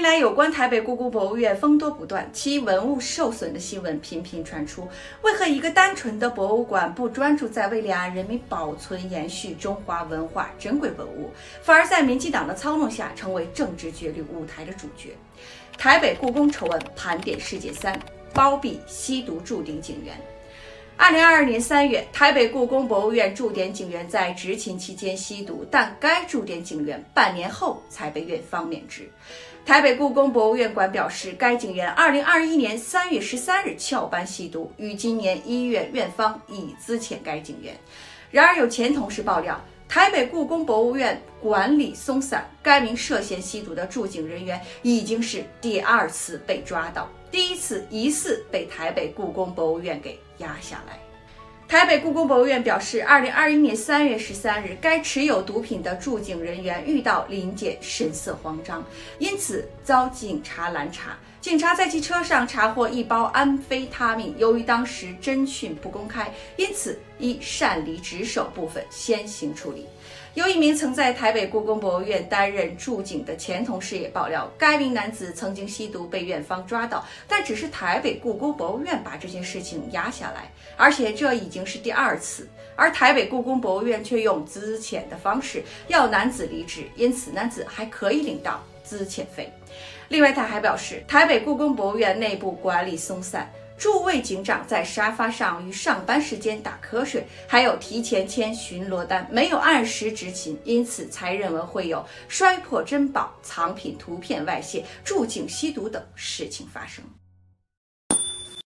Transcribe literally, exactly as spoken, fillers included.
来，有关台北故宫博物院风多不断，其文物受损的新闻频频传出。为何一个单纯的博物馆不专注在为两岸人民保存延续中华文化珍贵文物，反而在民进党的操弄下成为政治角力舞台的主角？台北故宫丑闻盘点事件三：包庇吸毒驻点警员。二零二二年三月，台北故宫博物院驻点警员在执勤期间吸毒，但该驻点警员半年后才被院方免职。台北故宫博物院馆表示，该警员二零二一年三月十三日翘班吸毒，于今年一月院方已资遣该警员。然而，有前同事爆料，台北故宫博物院管理松散，该名涉嫌吸毒的驻警人员已经是第二次被抓到，第一次疑似被台北故宫博物院给压下来。台北故宫博物院表示，二零二一年三月十三日，该持有毒品的驻警人员遇到临检，神色慌张，因此遭警察拦查。警察在其车上查获一包安非他命，由于当时侦讯不公开，因此依擅离职守部分先行处理。有一名曾在台北故宫博物院担任驻警的前同事也爆料，该名男子曾经吸毒被院方抓到，但只是台北故宫博物院把这件事情压下来，而且这已经是第二次，而台北故宫博物院却用资遣的方式要男子离职，因此男子还可以领到资遣费。另外，他还表示，台北故宫博物院内部管理松散，诸位警长在沙发上于上班时间打瞌睡，还有提前签巡逻单，没有按时执勤，因此才认为会有摔破珍宝、藏品图片外泄、驻警吸毒等事情发生。